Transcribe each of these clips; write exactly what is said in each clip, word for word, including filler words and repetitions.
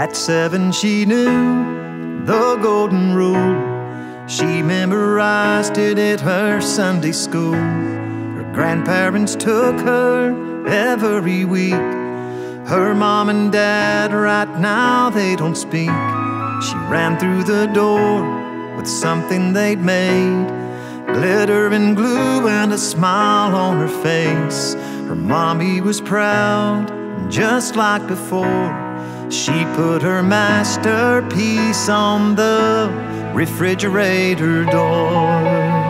At seven she knew the golden rule. She memorized it at her Sunday school. Her grandparents took her every week. Her mom and dad right now, they don't speak. She ran through the door with something they'd made, glitter and glue and a smile on her face. Her mommy was proud, just like before. She put her masterpiece on the refrigerator door.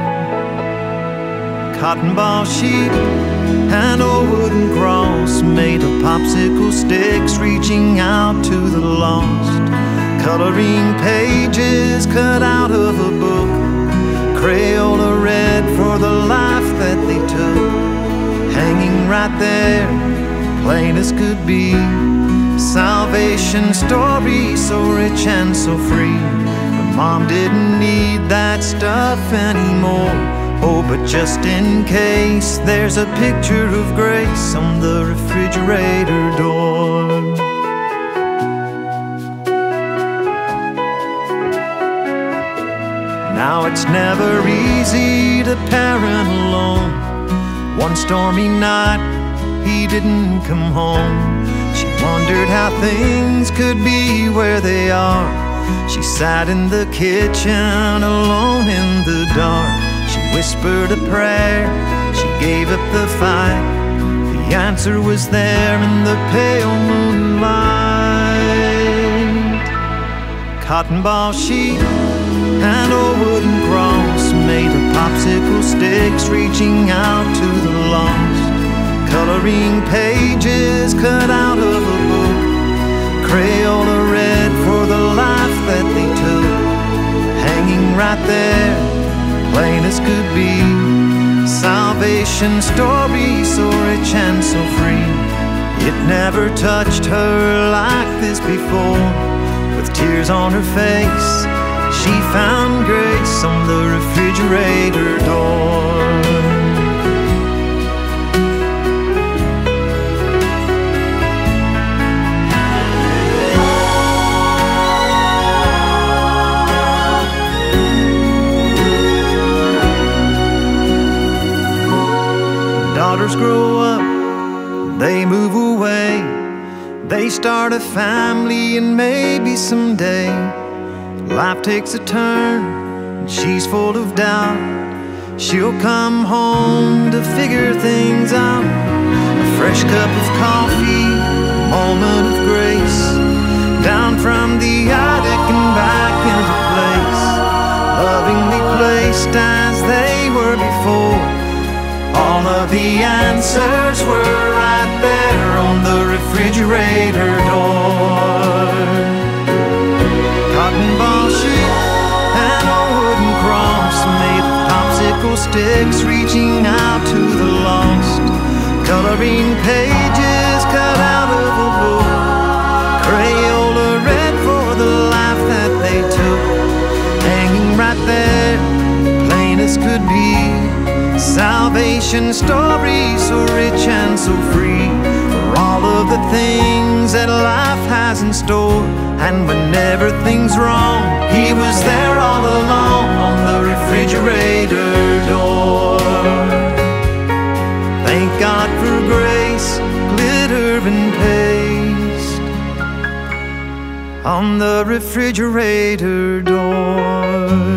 Cotton ball sheet and a wooden cross made of popsicle sticks reaching out to the lost. Coloring pages cut out of a book, Crayola red for the life that they took. Hanging right there, plain as could be, salvation story so rich and so free. Her mom didn't need that stuff anymore. Oh, but just in case, there's a picture of grace on the refrigerator door. Now it's never easy to parent alone. One stormy night, he didn't come home. She wondered how things could be where they are. She sat in the kitchen alone in the dark. She whispered a prayer, she gave up the fight. The answer was there in the pale moonlight. Cotton ball sheet and a wooden cross made of popsicle sticks reaching out to the lost. Coloring pages cut out of a book, Crayola red for the life that they took. Hanging right there, plain as could be, salvation story so rich and so free. It never touched her like this before. With tears on her face, she found grace on the refrigerator door. Daughters grow up, they move away, they start a family, and maybe someday life takes a turn and she's full of doubt. She'll come home to figure things out. A fresh cup of coffee, a moment of grace, down from the attic and back into place, lovingly placed as they were before. All of the answers were right there on the refrigerator door. Cotton ball sheet and a wooden cross made of popsicle sticks reaching out to the lost. Coloring pages cut out of a book, Crayola red for the life that they took. Hanging right there, plain as could be, salvation story so rich and so free. For all of the things that life has in store, and when everything's wrong, he was there all along on the refrigerator door. Thank God for grace, glitter and paste on the refrigerator door.